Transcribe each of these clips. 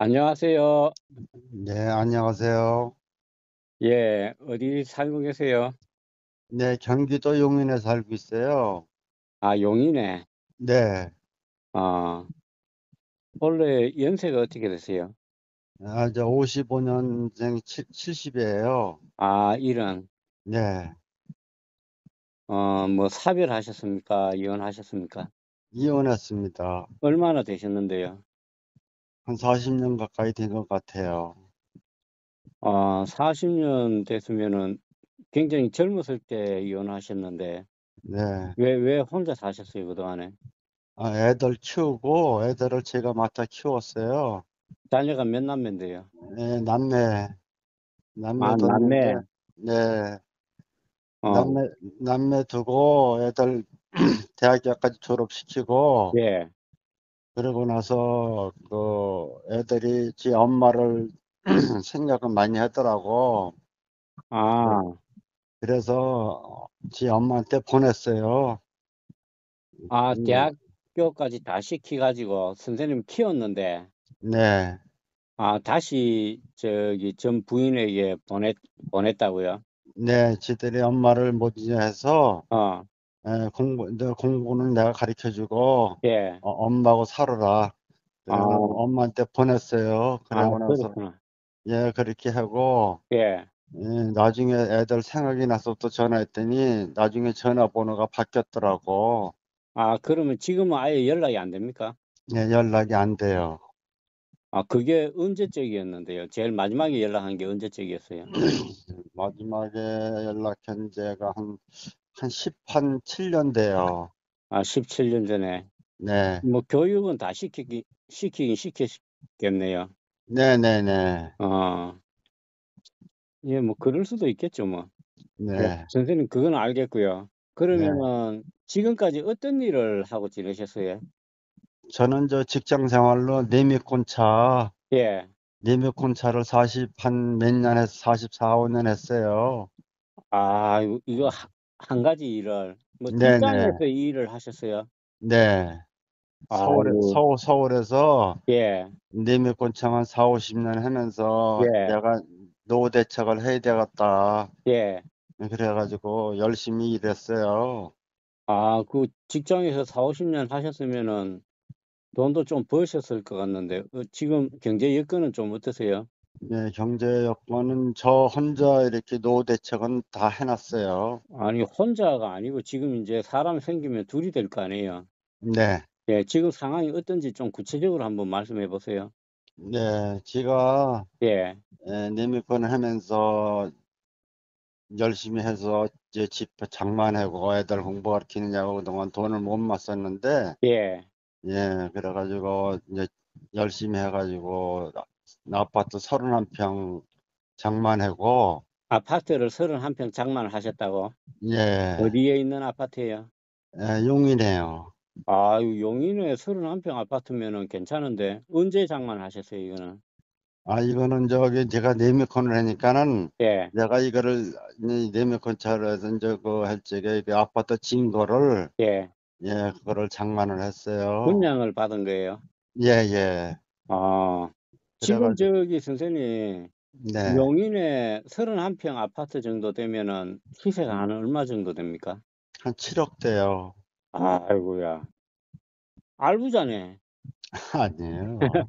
안녕하세요. 네, 안녕하세요. 예, 어디 살고 계세요? 네, 경기도 용인에 살고 있어요. 아, 용이네. 네, 아, 원래 연세가 어떻게 되세요? 저 55년생 70이에요. 아, 일은, 네, 뭐, 사별하셨습니까? 이혼하셨습니까? 이혼했습니다. 얼마나 되셨는데요? 한 40년 가까이 된 것 같아요. 40년 됐으면은 굉장히 젊었을 때 이혼하셨는데, 네, 왜 혼자 사셨어요, 그동안에? 애들 키우고 애들을 제가 맡아 키웠어요. 자녀가 몇 남매인데요? 네, 남매 아, 뒀는데, 남매. 네, 어, 남매, 남매 두고 애들 대학교까지 졸업시키고, 예. 그러고 나서 애들이 지 엄마를 생각은 많이 하더라고. 그래- 아, 그래서 지 엄마한테 보냈어요. 음, 대학교까지 다 시켜가지고 선생님 키웠는데, 네, 다시 전 부인에게 보냈다고요? 네, 지들이 엄마를 못 이해해서 어, 공부는 내가 가르쳐주고 예. 엄마하고 살아라. 아, 그래서 엄마한테 보냈어요. 그러고 나서 그렇구나. 예, 그렇게 하고 예. 나중에 애들 생각이 나서 또 전화했더니 나중에 전화번호가 바뀌었더라고. 그러면 지금은 아예 연락이 안 됩니까? 예, 연락이 안 돼요. 그게 언제적이었는데요? 제일 마지막에 연락한 게 언제적이었어요? 마지막에 연락한 지가 한 7년 돼요. 17년 전에. 네. 뭐 교육은 다 시키긴 시켰겠네요. 네네네. 어, 예, 뭐 그럴 수도 있겠죠, 뭐. 예, 네. 선생님 그건 알겠고요. 네. 그러면은 지금까지 어떤 일을 하고 지내셨어요? 저는 저 직장 생활로 예. 내미콘차를 40한 몇 년 해서 44, 5년 했어요. 이거 한 가지 일을 뭐 네네. 직장에서 이 일을 하셨어요? 네. 아이고, 서울에서 예, 내미콘차만 4, 50년 하면서 예, 내가 노후 대책을 해야 되겠다. 예. 그래가지고 열심히 일했어요. 그 직장에서 4, 50년 하셨으면은 돈도 좀 버셨을 것 같는데, 지금 경제 여건은 좀 어떠세요? 네, 경제 여건은 저 혼자 이렇게 노후 대책은 다 해놨어요. 아니, 혼자가 아니고 지금 이제 사람 생기면 둘이 될 거 아니에요? 네, 예, 지금 상황이 어떤지 좀 구체적으로 한번 말씀해 보세요. 네, 제가 예, 내미권 하면서 열심히 해서 이제 집 장만하고 애들 공부 가르치느냐고 그동안 돈을 못 맞었는데, 예. 예, 그래가지고 이제 열심히 해가지고 아파트 31평 장만하고, 아파트를 31평 장만을 하셨다고? 예, 어디에 있는 아파트예요? 용이네요. 용인에 31평 아파트면은 괜찮은데 언제 장만하셨어요, 이거는? 이거는 저기 제가 네미콘을 하니까는 예, 내가 이거를 네미콘 차로해서 이제 할 적에 그 아파트 진 거를 예. 예, 그거를 장만을 했어요. 분양을 받은 거예요. 예, 예. 아, 지금 그래가지고 선생님, 네, 용인에 31평 아파트 정도 되면은 시세가 한 얼마 정도 됩니까? 한 7억 대요. 아이고야. 알부자네. 아니에요.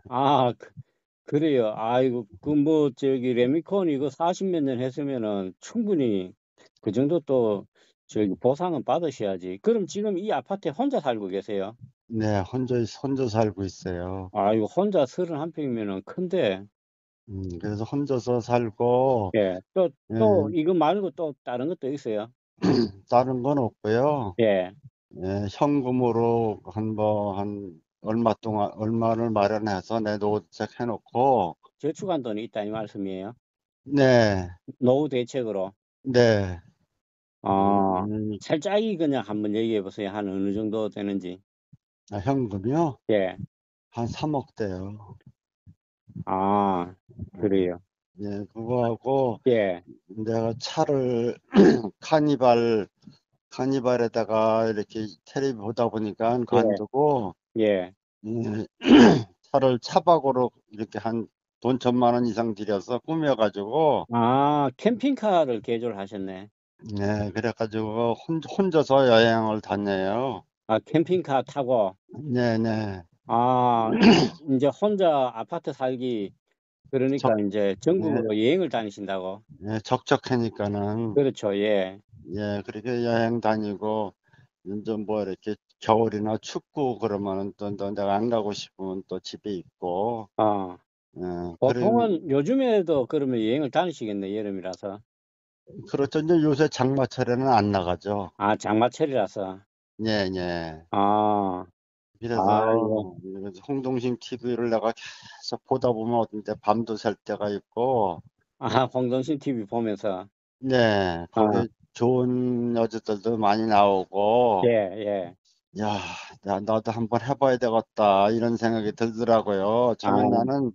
그래요. 아이고, 레미콘 이거 40몇 년 했으면은 충분히 그 정도 또 보상은 받으셔야지. 그럼 지금 이 아파트에 혼자 살고 계세요? 네, 혼자 살고 있어요. 이거 혼자 31평이면은 큰데, 그래서 혼자서 살고 예. 예, 또 이거 말고 또 다른 것도 있어요? 다른 건 없고요. 예. 예, 현금으로 한 얼마 동안 얼마를 마련해서 내 노후대책 해놓고 저축한 돈이 있다 이 말씀이에요? 네, 노후 대책으로. 네. 아, 음, 살짝이 그냥 한번 얘기해 보세요. 한 어느 정도 되는지. 현금이요? 예. 한 3억 대요. 아, 그래요. 예, 그거하고 예. 내가 차를 카니발에다가 이렇게 텔레비 보다 보니까 예. 관두고 예. 음, 차를 차박으로 이렇게 한 돈 1,000만 원 이상 들여서 꾸며가지고, 아, 캠핑카를 개조하셨네. 네, 그래가지고 혼자서 여행을 다녀요. 아, 캠핑카 타고. 네네. 아, 이제 혼자 아파트 살기, 그러니까 적, 이제 네, 전국으로 여행을 다니신다고. 네, 적적하니까는, 그렇죠, 예. 예, 그렇게 여행 다니고, 이제 뭐 이렇게 겨울이나 춥고 그러면은 또 내가 안 가고 싶으면 또 집에 있고, 어, 예, 보통은 요즘에도 그러면 여행을 다니시겠네, 여름이라서. 그렇죠. 이제 요새 장마철에는 안 나가죠. 아, 장마철이라서. 예, 예. 아, 아이고. 그래서 홍동심 TV를 내가 계속 보다 보면 어딘데 밤도 샐 때가 있고, 아, 홍동신 TV 보면서. 네, 아, 거기 좋은 여자들도 많이 예, 나오고, 예. 야, 나도 한번 해봐야 되겠다, 이런 생각이 들더라고요. 아, 처음에 나는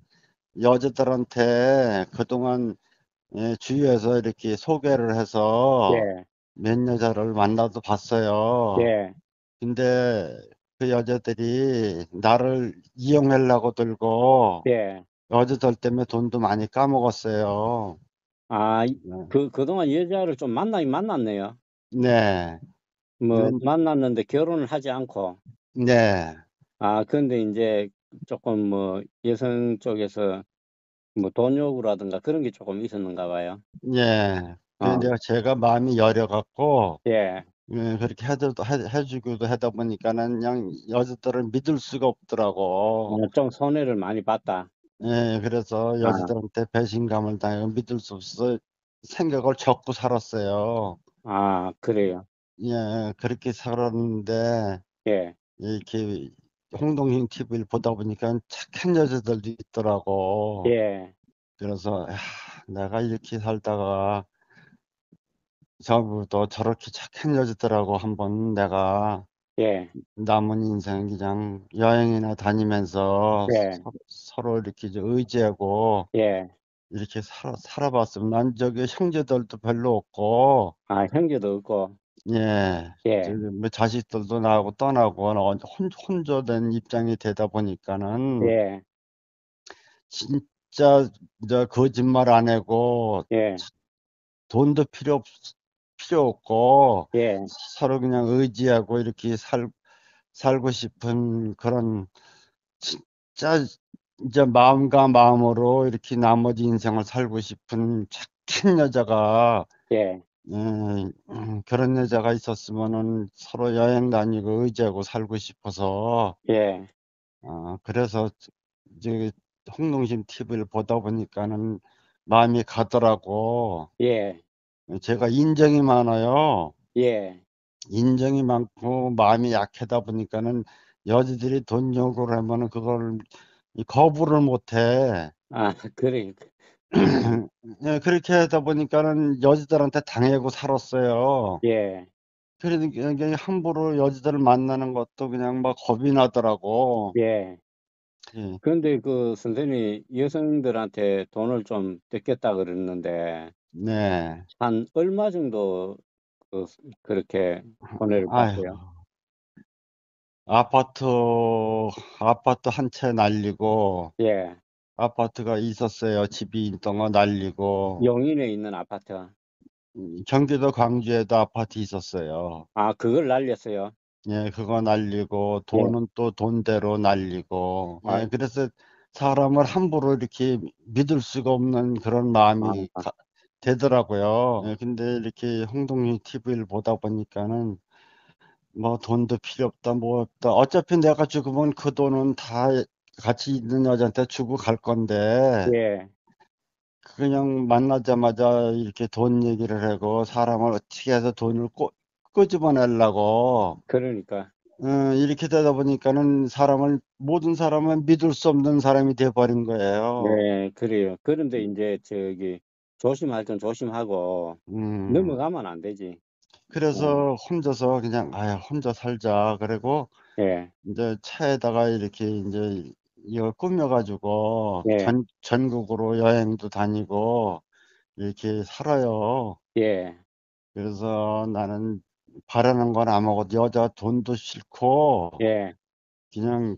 여자들한테 그동안 주위에서 이렇게 소개를 해서 예, 몇 여자를 만나도 봤어요. 예, 근데 그 여자들이 나를 이용하려고 들고 예. 여자들 때문에 돈도 많이 까먹었어요. 아, 네. 그동안 여자를 좀 만나긴 만났네요. 네. 뭐, 만났는데 결혼을 하지 않고. 네. 아, 근데 이제 조금 뭐, 여성 쪽에서 뭐, 돈 요구라든가 그런 게 조금 있었는가 봐요. 네. 그래서 어, 제가 마음이 여려갖고 예. 그렇게 해주기도 하다 보니까는 그냥 여자들을 믿을 수가 어, 없더라고. 좀 손해를 많이 봤다. 예, 그래서 아, 여자들한테 배신감을 당하고 믿을 수 없어 생각을 접고 살았어요. 아, 그래요. 예, 그렇게 살았는데 예, 이렇게 홍동심 TV를 보다 보니까 착한 여자들도 있더라고. 예, 그래서 야, 내가 이렇게 살다가 저부터 저렇게 착한 여자들하고 한번 내가 예, 남은 인생 그냥 여행이나 다니면서 예, 서로 이렇게 좀 의지하고 예. 이렇게 살아봤으면 난 저기 형제들도 별로 없고 아, 형제도 없고. 예, 예, 저기 뭐 자식들도 나하고 떠나고 혼자 된 입장이 되다 보니까는 예, 진짜 저 거짓말 안 하고 예, 돈도 필요 없고 예. 서로 그냥 의지하고 이렇게 살고 싶은 그런 진짜 이제 마음과 마음으로 이렇게 나머지 인생을 살고 싶은 착한 여자가 예, 그런 여자가 있었으면은 서로 여행 다니고 의지하고 살고 싶어서 예, 그래서 이제 홍동심 TV를 보다 보니까는 마음이 가더라고. 예, 제가 인정이 많아요. 예. 인정이 많고 마음이 약하다 보니까는 여자들이 돈 요구를 하면은 그걸 거부를 못 해. 아, 그래. 예, 그렇게 하다 보니까는 여자들한테 당하고 살았어요. 예. 그러니까 이게 함부로 여자들을 만나는 것도 그냥 막 겁이 나더라고. 예. 예, 그런데 그 선생님이 여성들한테 돈을 좀 뜯겠다 그랬는데, 네. 한 얼마 정도 그, 그렇게 손해를 아휴, 봤어요? 아파트, 아파트 한 채 날리고, 예. 아파트가 있었어요. 집이 있던 거 날리고, 용인에 있는 아파트. 경기도 광주에도 아파트 있었어요. 아, 그걸 날렸어요. 예, 그거 날리고, 예. 돈은 또 돈대로 날리고, 예, 아이고. 그래서 사람을 함부로 이렇게 믿을 수가 없는 그런 마음이 아, 되더라고요. 예, 근데 이렇게 홍동희 TV를 보다 보니까는 뭐 돈도 필요 없다, 뭐 없다. 어차피 내가 죽으면 그 돈은 다 같이 있는 여자한테 주고 갈 건데, 예. 그냥 만나자마자 이렇게 돈 얘기를 하고 사람을 어떻게 해서 돈을 끄집어내려고 그러니까. 이렇게 되다 보니까는 모든 사람을 믿을 수 없는 사람이 돼버린 거예요. 네, 그래요. 그런데 이제 저기 조심할 건 조심하고 음, 넘어가면 안 되지. 어, 그래서 혼자서 그냥 혼자 살자. 그리고 예. 이제 차에다가 이렇게 이제 이걸 꾸며가지고 예. 전국으로 여행도 다니고 이렇게 살아요. 예. 그래서 나는 바라는 건 아무것도 여자 돈도 싫고 예. 그냥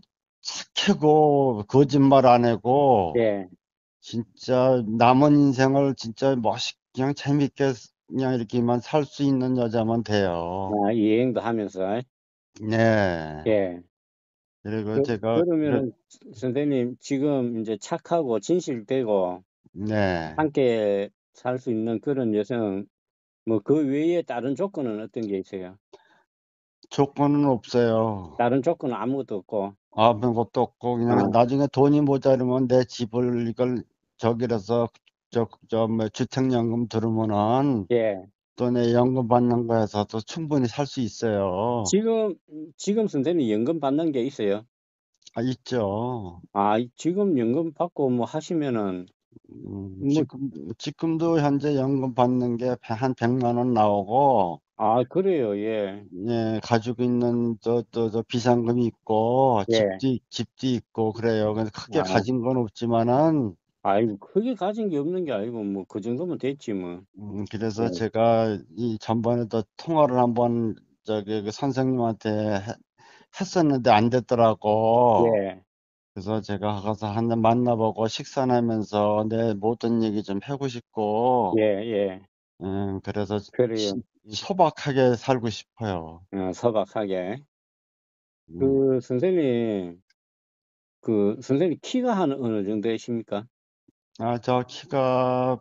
착하고 거짓말 안 하고 예. 진짜 남은 인생을 진짜 멋있게 그냥 재밌게 그냥 이렇게만 살 수 있는 여자면 돼요. 아, 여행도 하면서. 네. 예. 그리고 제가 그러면은 선생님 지금 이제 착하고 진실되고 네. 함께 살 수 있는 그런 여성, 뭐 그 외에 다른 조건은 어떤 게 있어요? 조건은 없어요. 다른 조건은 아무것도 없고. 아무것도 없고 그냥 아, 나중에 돈이 모자르면 내 집을 이걸 저기라서 뭐 주택연금 들으면은 예. 또 내 연금 받는 거에서도 충분히 살 수 있어요. 지금 선생님 연금 받는 게 있어요? 아, 있죠. 아, 지금 연금 받고 뭐 하시면은 뭐, 지금도 현재 연금 받는 게 한 100만 원 나오고, 아, 그래요. 예. 예, 가지고 있는 저 비상금이 있고, 예. 집도 있고, 그래요. 근데 크게 아, 가진 건 없지만은, 아이고, 크게 가진 게 없는 게 아니고 뭐 그 정도면 됐지 뭐. 그래서 예. 제가 이 전번에도 통화를 한번 저기 그 선생님한테 했었는데 안 됐더라고. 예. 그래서 제가 가서 한 번 만나보고 식사나 하면서 내 모든 얘기 좀 하고 싶고, 예, 예. 그래서 그래요. 소박하게 살고 싶어요. 소박하게. 음. 그 선생님, 그 선생님 키가 한 어느 정도 되십니까? 저 키가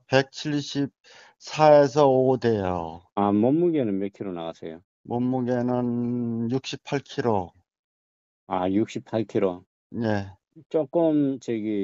174에서 5 돼요. 아, 몸무게는 몇 킬로 나가세요? 몸무게는 68kg. 아, 68킬로. 네, 조금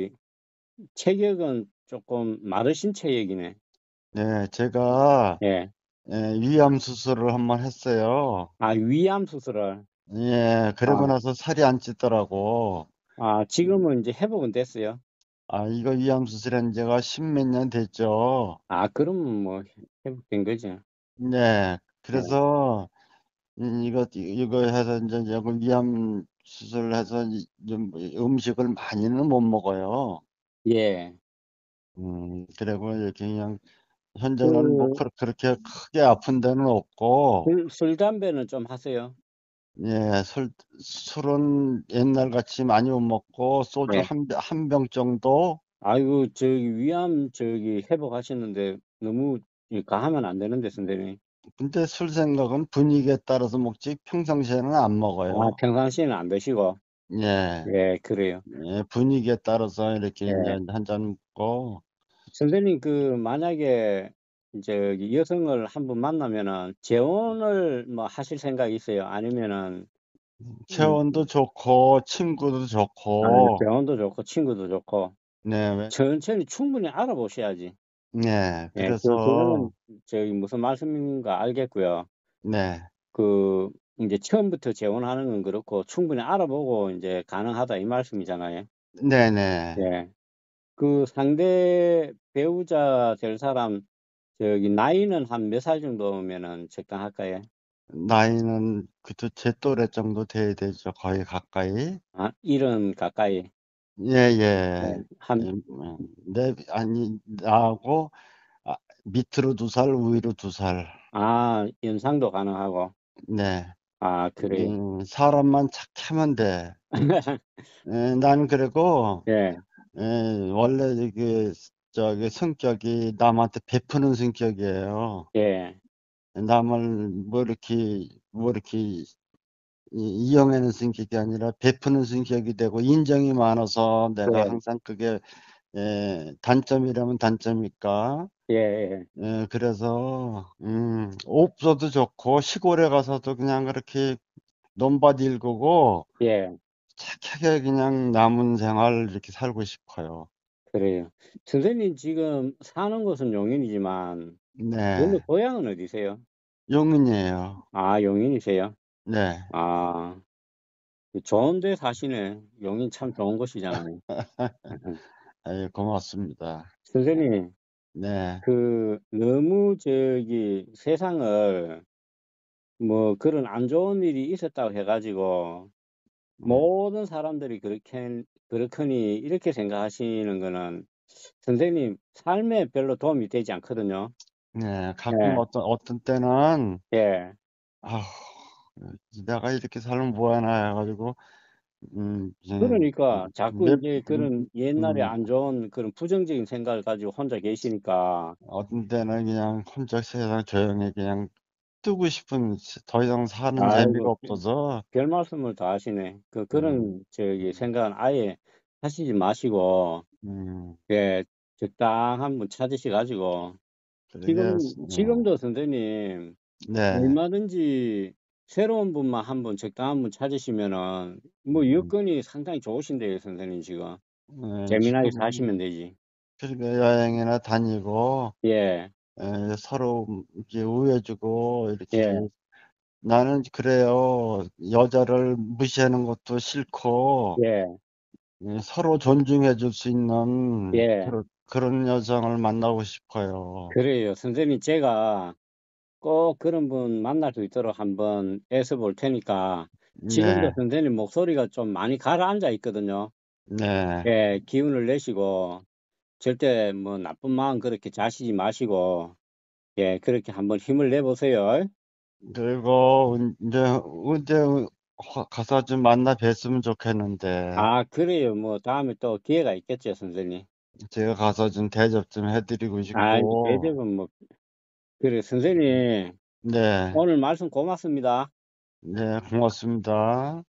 체격은 조금 마르신 체격이네. 네, 제가 예. 위암 수술을 한번 했어요. 아, 위암 수술을. 예, 그러고 아, 나서 살이 안 찌더라고. 지금은 이제 회복은 됐어요. 이거 위암 수술한 지가 십몇 년 됐죠. 아, 그러면 뭐 회복된 거죠. 네, 예. 그래서 이거 해서 이제 위암 수술해서 좀 음식을 많이는 못 먹어요. 예. 그리고 이렇게 그냥 현재는 뭐 그 그렇게 크게 아픈 데는 없고, 술, 담배는 좀 하세요? 예, 술은 옛날 같이 많이 못 먹고, 소주 네. 한 병 정도? 아이고, 위암 회복하시는데 너무 가하면 안 되는데, 선생님. 근데 술 생각은 분위기에 따라서 먹지 평상시에는 안 아, 먹어요. 평상시에는 안 드시고. 예, 예, 그래요. 예, 분위기에 따라서 이렇게 이제 예. 한 잔 먹고, 선생님, 만약에 여성을 한분 만나면은 재혼을 뭐 하실 생각이 있어요? 아니면은, 음, 체온도 좋고, 침구도 아, 좋고, 재혼도 좋고, 친구도 좋고, 네, 천천히 충분히 알아보셔야지. 네, 예, 그래서, 그거는 무슨 말씀인가 알겠고요. 네, 그 이제 처음부터 재혼하는 건 그렇고 충분히 알아보고 이제 가능하다 이 말씀이잖아요. 네네. 예. 그 상대 배우자 될 사람 나이는 한 몇 살 정도면은 적당할까요? 나이는 그저 제 또래 정도 돼야 되죠. 거의 가까이. 아, 70 가까이. 예, 예. 예. 나하고 아, 밑으로 2살, 위로 2살. 연상도 가능하고. 네. 아, 그래요. 사람만 착하면 돼. 난 그리고 예. 원래 이게 저기 성격이 남한테 베푸는 성격이에요. 예. 남을 뭐 이렇게 이용하는 성격이 아니라 베푸는 성격이 되고 인정이 많아서 내가 예. 항상 그게 단점이라면 단점일까? 예. 예. 그래서 없어도 좋고 시골에 가서도 그냥 그렇게 논밭 일구고 예. 착하게 그냥 남은 생활 이렇게 살고 싶어요. 그래요. 선생님 지금 사는 곳은 용인이지만 원래 네, 고향은 어디세요? 용인이에요. 아, 용인이세요? 네, 아, 좋은 데 사시네. 용인 참 좋은 곳이잖아요. 고맙습니다. 선생님, 네, 너무 세상을 뭐 그런 안 좋은 일이 있었다고 해가지고 음, 모든 사람들이 그렇거니 이렇게 생각하시는 거는 선생님 삶에 별로 도움이 되지 않거든요. 네, 가끔 예, 어떤 때는 예, 아, 내가 이렇게 살면 뭐하나 해가지고 이제 그러니까 자꾸 몇, 이제 그런 옛날에 안 좋은 그런 부정적인 생각을 가지고 혼자 계시니까, 어떤 때는 그냥 혼자 세상 조용히 그냥 뜨고 싶은, 더 이상 사는 재미가 아이고, 없어서, 별 말씀을 다 하시네. 음, 그런 음, 생각은 아예 하시지 마시고, 음, 예, 적당한 분 찾으셔가지고, 그러게, 지금도 선생님, 네, 얼마든지 새로운 분만 한 분, 적당한 분 찾으시면은, 뭐, 음, 여건이 상당히 좋으신데요, 선생님, 지금. 재미나게 지금, 사시면 되지. 그러게 여행이나 다니고, 예, 서로 이렇게 우애해주고, 예, 이렇게, 나는 그래요. 여자를 무시하는 것도 싫고, 예, 서로 존중해 줄 수 있는 예. 그런 여성을 만나고 싶어요. 그래요. 선생님, 제가 꼭 그런 분 만날 수 있도록 한번 애써 볼 테니까, 지금도 네, 선생님 목소리가 좀 많이 가라앉아 있거든요. 네. 예, 기운을 내시고, 절대 뭐 나쁜 마음 그렇게 자시지 마시고, 예, 그렇게 한번 힘을 내보세요. 그리고 이제 언제 가서 좀 만나 뵀으면 좋겠는데, 아, 그래요. 뭐, 다음에 또 기회가 있겠죠, 선생님. 제가 가서 좀 대접 좀 해드리고 아, 싶고, 대접은 뭐, 그래, 선생님. 네, 오늘 말씀 고맙습니다. 네, 고맙습니다.